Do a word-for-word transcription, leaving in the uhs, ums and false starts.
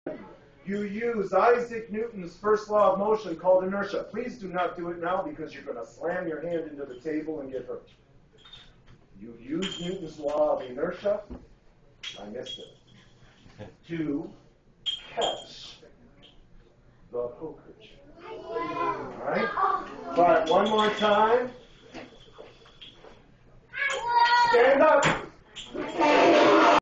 You use Isaac Newton's first law of motion called inertia. Please do not do it now because you're going to slam your hand into the table and get hurt. You use Newton's law of inertia, I missed it, to catch the poker chip. All right? But one more time. Stand up.